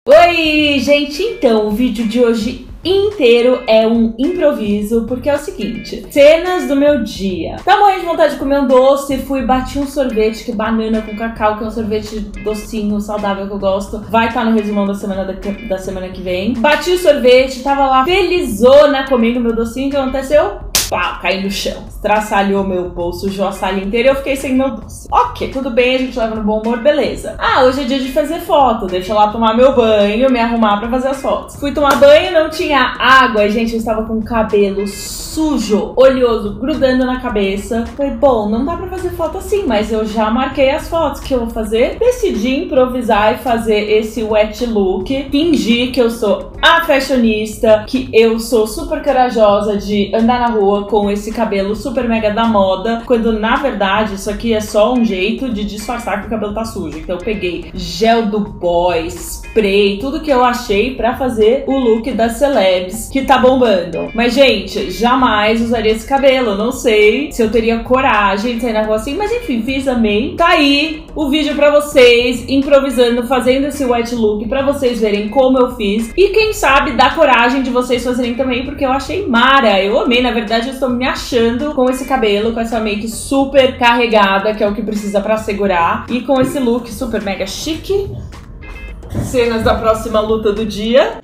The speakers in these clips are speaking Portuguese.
Oi, gente! Então, o vídeo de hoje inteiro é um improviso, porque é o seguinte: cenas do meu dia. Tava morrendo de vontade de comer um doce, bati um sorvete, que é banana com cacau, que é um sorvete docinho, saudável, que eu gosto. Vai estar no resumão da semana que vem. Bati o sorvete, tava lá felizona comendo meu docinho. O que aconteceu? Pá, caí no chão, estraçalhou meu bolso, sujou a sala inteira e eu fiquei sem meu doce. Ok, tudo bem, a gente leva no bom humor, beleza. Ah, hoje é dia de fazer foto, deixa eu lá tomar meu banho, me arrumar pra fazer as fotos. Fui tomar banho, não tinha água e, gente, eu estava com o cabelo sujo, oleoso, grudando na cabeça. Falei, bom, não dá pra fazer foto assim, mas eu já marquei as fotos. O que eu vou fazer? Decidi improvisar e fazer esse wet look, fingir que eu sou a fashionista, que eu sou super corajosa de andar na rua com esse cabelo super mega da moda, quando na verdade isso aqui é só um jeito de disfarçar que o cabelo tá sujo. Então eu peguei gel do boy, spray, tudo que eu achei pra fazer o look das celebs que tá bombando. Mas, gente, jamais usaria esse cabelo. Não sei se eu teria coragem de sair na rua assim, mas enfim, fiz, amei. Tá aí o vídeo pra vocês, improvisando, fazendo esse wet look pra vocês verem como eu fiz. E quem sabe dá coragem de vocês fazerem também, porque eu achei mara. Eu amei, na verdade eu estou me achando com esse cabelo, com essa make super carregada, que é o que precisa pra segurar. E com esse look super mega chique. Cenas da próxima luta do dia.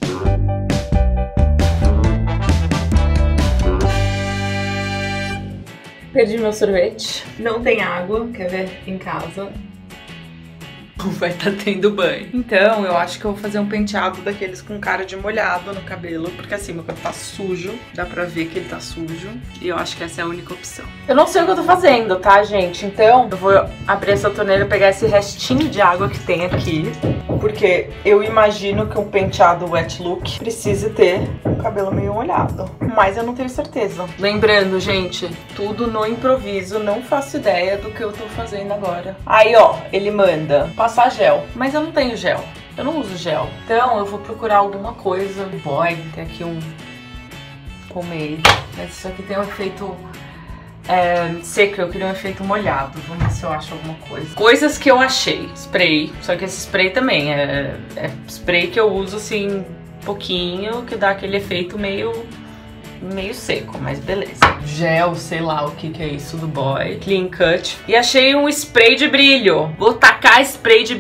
Perdi meu sorvete. Não tem água, quer ver? Em casa vai estar tendo banho. Então, eu acho que eu vou fazer um penteado daqueles com cara de molhado no cabelo, porque assim, meu cabelo tá sujo, dá pra ver que ele tá sujo, e eu acho que essa é a única opção. Eu não sei o que eu tô fazendo, tá, gente? Então, eu vou abrir essa torneira, pegar esse restinho de água que tem aqui, porque eu imagino que um penteado wet look precise ter um cabelo meio molhado, mas eu não tenho certeza. Lembrando, gente, tudo no improviso, não faço ideia do que eu tô fazendo agora. Aí, ó, ele manda passar gel, mas eu não tenho gel, eu não uso gel. Então eu vou procurar alguma coisa. Boy, tem aqui um pomade, mas isso aqui tem um efeito seco, eu queria um efeito molhado. Vamos ver se eu acho alguma coisa. Coisas que eu achei: spray, só que esse spray também é spray que eu uso assim pouquinho, que dá aquele efeito meio seco, mas beleza. Gel, sei lá o que é isso do boy. Clean Cut. E achei um spray de brilho. Vou tacar spray de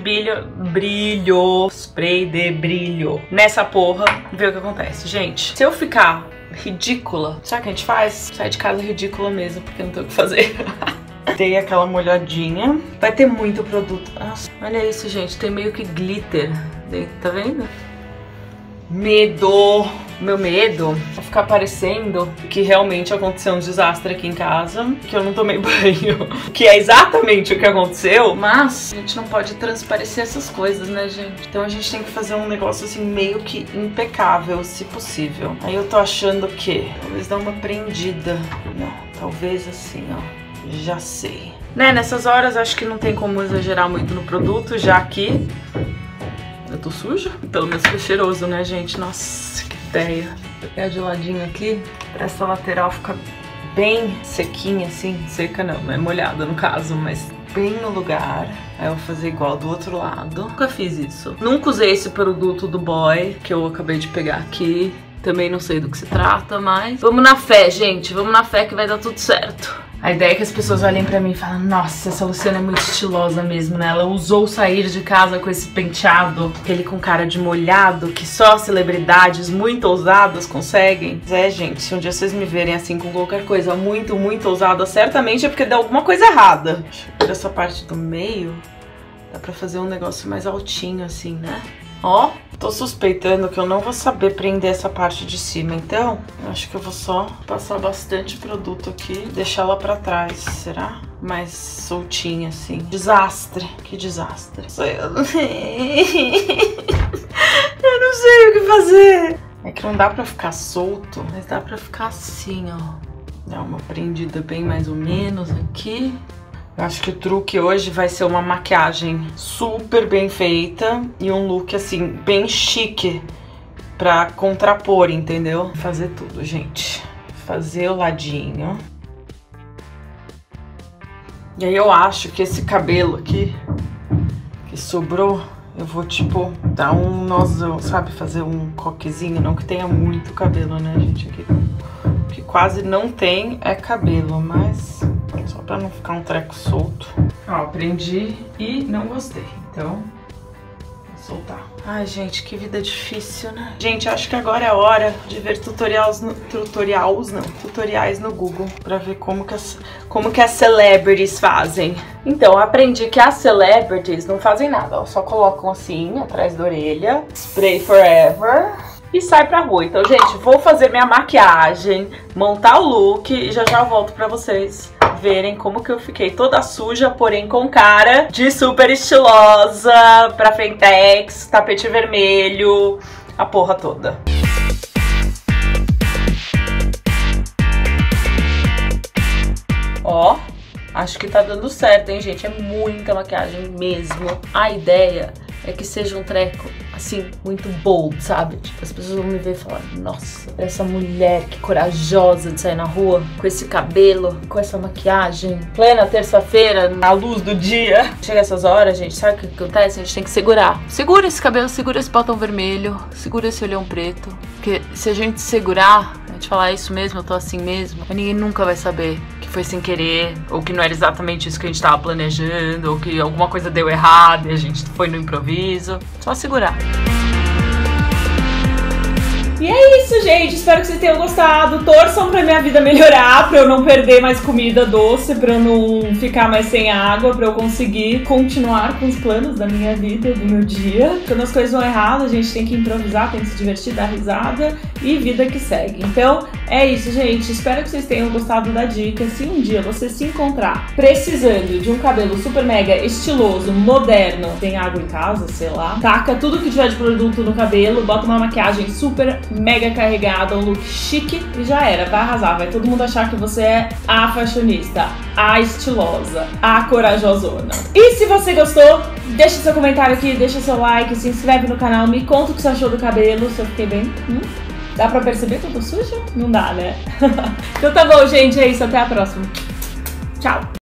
spray de brilho nessa porra e ver o que acontece. Gente, se eu ficar ridícula, sabe o que a gente faz? Sai de casa ridícula mesmo, porque não tem o que fazer. Dei aquela molhadinha. Vai ter muito produto. Nossa, olha isso, gente. Tem meio que glitter dentro, tá vendo? Medo! Meu medo é ficar parecendo que realmente aconteceu um desastre aqui em casa, que eu não tomei banho, que é exatamente o que aconteceu, mas a gente não pode transparecer essas coisas, né, gente? Então a gente tem que fazer um negócio assim meio que impecável, se possível. Aí eu tô achando que talvez dar uma prendida. Não, talvez assim, ó. Já sei. Né, nessas horas acho que não tem como exagerar muito no produto, já que eu tô suja. Pelo menos foi cheiroso, né, gente? Nossa, que ideia. Vou pegar de ladinho aqui, pra essa lateral ficar bem sequinha, assim. Seca não é molhada no caso, mas bem no lugar. Aí eu vou fazer igual do outro lado. Nunca fiz isso. Nunca usei esse produto do boy, que eu acabei de pegar aqui. Também não sei do que se trata, mas vamos na fé, gente. Vamos na fé que vai dar tudo certo. A ideia é que as pessoas olhem pra mim e falem: nossa, essa Luciana é muito estilosa mesmo, né? Ela ousou sair de casa com esse penteado, aquele com cara de molhado, que só celebridades muito ousadas conseguem. Gente, se um dia vocês me verem assim com qualquer coisa muito ousada, certamente é porque deu alguma coisa errada. Deixa eu ver essa parte do meio. Dá pra fazer um negócio mais altinho assim, né? Ó, tô suspeitando que eu não vou saber prender essa parte de cima, então eu acho que eu vou só passar bastante produto aqui, deixar ela pra trás, será? Mais soltinha assim. Desastre, que desastre. Eu não sei. Eu não sei o que fazer. É que não dá pra ficar solto, mas dá pra ficar assim, ó. Dá uma prendida bem mais ou menos aqui. Eu acho que o truque hoje vai ser uma maquiagem super bem feita e um look, assim, bem chique pra contrapor, entendeu? Fazer tudo, gente. Fazer o ladinho. E aí eu acho que esse cabelo aqui, que sobrou, eu vou, tipo, dar um nozão, sabe? Fazer um coquezinho, não que tenha muito cabelo, né, gente? Aqui, o que quase não tem é cabelo, mas só pra não ficar um treco solto. Ó, aprendi e não gostei, então vou soltar. Ai, gente, que vida difícil, né? Gente, acho que agora é hora de ver tutoriais no Google pra ver como que as celebrities fazem. Então, aprendi que as celebrities não fazem nada, ó, só colocam assim, atrás da orelha, spray forever e sai pra rua. Então, gente, vou fazer minha maquiagem, montar o look e já volto pra vocês verem como que eu fiquei toda suja, porém com cara de super estilosa, pra frentex, tapete vermelho, a porra toda. Ó, acho que tá dando certo, hein, gente? É muita maquiagem mesmo. A ideia é que seja um treco, assim, muito bold, sabe? Tipo, as pessoas vão me ver e falar, nossa, essa mulher que corajosa de sair na rua, com esse cabelo, com essa maquiagem, plena terça-feira, na luz do dia. Chega essas horas, gente, sabe o que acontece? A gente tem que segurar. Segura esse cabelo, segura esse batom vermelho, segura esse olhão preto. Porque se a gente segurar, a gente falar, isso mesmo, eu tô assim mesmo, ninguém nunca vai saber que foi sem querer, ou que não era exatamente isso que a gente tava planejando, ou que alguma coisa deu errado e a gente foi no improviso. Só segurar. E é isso, gente. Espero que vocês tenham gostado. Torçam pra minha vida melhorar, pra eu não perder mais comida doce, pra eu não ficar mais sem água, pra eu conseguir continuar com os planos da minha vida, do meu dia. Quando as coisas vão errado, a gente tem que improvisar, tem que se divertir, dar risada e vida que segue. Então, é isso, gente. Espero que vocês tenham gostado da dica. Se um dia você se encontrar precisando de um cabelo super mega estiloso, moderno, tem água em casa, sei lá, taca tudo que tiver de produto no cabelo, bota uma maquiagem super mega carregada, um look chique e já era, vai arrasar, vai todo mundo achar que você é a fashionista, a estilosa, a corajosona. E se você gostou, deixa seu comentário aqui, deixa seu like, se inscreve no canal, me conta o que você achou do cabelo, se eu fiquei bem. Dá pra perceber que eu tô suja? Não dá, né? Então tá bom, gente, é isso, até a próxima. Tchau!